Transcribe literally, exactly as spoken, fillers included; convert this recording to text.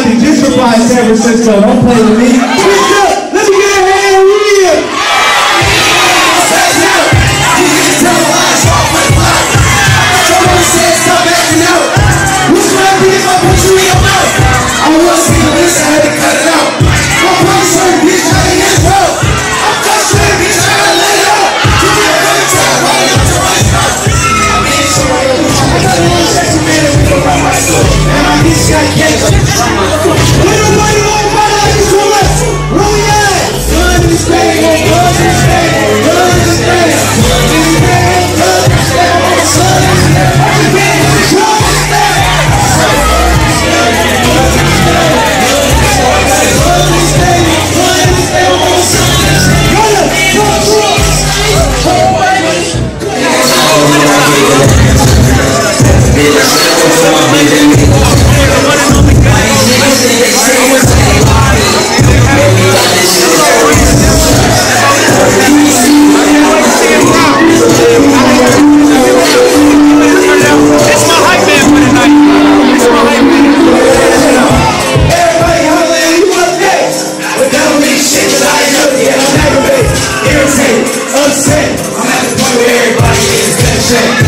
to gentrify San Francisco. Don't play with me. Let me get a hand here. I want to see the bitch, I had to cut it out. My brother certain bitch, I ain't in it out. I'm frustrated, bitch, I gotta let it out. You get a better time, running up to my house. I'm in so right now. I got a little sexy man that we go run my school. And my bitch got gangs. When the money won't fight like this woman, where we at? Blood in this thing, blood in this thing, blood in this thing, blood in this thing, blood in this thing, blood in this thing, blood in this thing. Upset, I'm at the point where everybody is gonna check.